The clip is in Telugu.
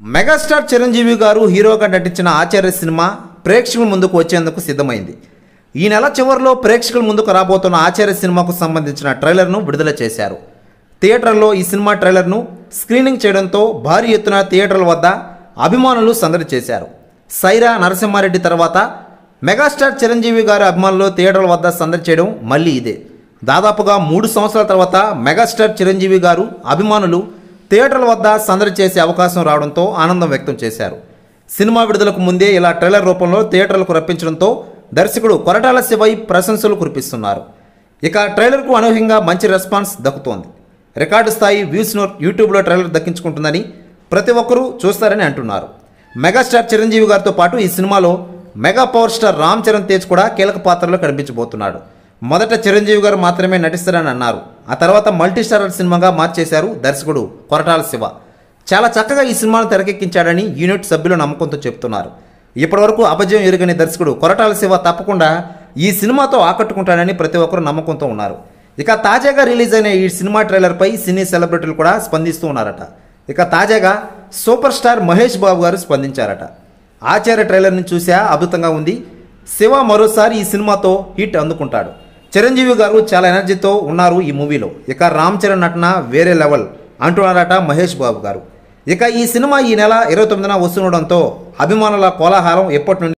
మెగాస్టార్ చిరంజీవి గారు హీరోగా నటించిన ఆచార్య సినిమా ప్రేక్షకుల ముందుకు వచ్చేందుకు సిద్ధమైంది. ఈ నెల చివరిలో ప్రేక్షకుల ముందుకు రాబోతున్న ఆచార్య సినిమాకు సంబంధించిన ట్రైలర్ను విడుదల చేశారు. థియేటర్లో ఈ సినిమా ట్రైలర్ను స్క్రీనింగ్ చేయడంతో భారీ ఎత్తున థియేటర్ల వద్ద అభిమానులు సందడి చేశారు. సైరా నరసింహారెడ్డి తర్వాత మెగాస్టార్ చిరంజీవి గారి అభిమానులు థియేటర్ల వద్ద సందడి చేయడం మళ్ళీ ఇదే. దాదాపుగా 3 సంవత్సరాల తర్వాత మెగాస్టార్ చిరంజీవి గారు అభిమానులు థియేటర్ల వద్ద సందడి చేసే అవకాశం రావడంతో ఆనందం వ్యక్తం చేశారు. సినిమా విడుదలకు ముందే ఇలా ట్రైలర్ రూపంలో థియేటర్లకు రప్పించడంతో దర్శకుడు కొరటాల శివై ప్రశంసలు కురిపిస్తున్నారు. ఇక ట్రైలర్కు అనూహ్యంగా మంచి రెస్పాన్స్ దక్కుతోంది. రికార్డు స్థాయి వ్యూస్ను యూట్యూబ్లో ట్రైలర్ దక్కించుకుంటుందని ప్రతి ఒక్కరూ చూస్తారని అంటున్నారు. మెగాస్టార్ చిరంజీవి గారితో పాటు ఈ సినిమాలో mega power star Ram Charan Tej కూడా కీలక పాత్రలో కనిపించబోతున్నాడు. మొదట చిరంజీవి గారు మాత్రమే నటిస్తారని అన్నారు. ఆ తర్వాత మల్టీ స్టారర్ సినిమాగా మార్చేశారు దర్శకుడు కొరటాల శివ. చాలా చక్కగా ఈ సినిమాను తెరకెక్కించాడని యూనిట్ సభ్యులు నమ్మకంతో చెప్తున్నారు. ఇప్పటివరకు అపజయం ఎరుగని దర్శకుడు కొరటాల శివ తప్పకుండా ఈ సినిమాతో ఆకట్టుకుంటాడని ప్రతి ఒక్కరు నమ్మకంతో ఉన్నారు. ఇక తాజాగా రిలీజ్ అయిన ఈ సినిమా ట్రైలర్పై సినీ సెలబ్రిటీలు కూడా స్పందిస్తూ ఉన్నారట. ఇక తాజాగా సూపర్ స్టార్ మహేష్ బాబు గారు స్పందించారట. ఆచార్య ట్రైలర్ని చూసా అద్భుతంగా ఉంది. శివ మరోసారి ఈ సినిమాతో హిట్ అందుకుంటాడు. చిరంజీవి గారు చాలా ఎనర్జీతో ఉన్నారు ఈ మూవీలో. ఇక రామ్ చరణ్ నటన వేరే లెవెల్ అంటున్నారట మహేష్ బాబు గారు. ఇక ఈ సినిమా ఈ నెల 29న వస్తుండడంతో అభిమానుల కోలాహలం ఎప్పటి నుండి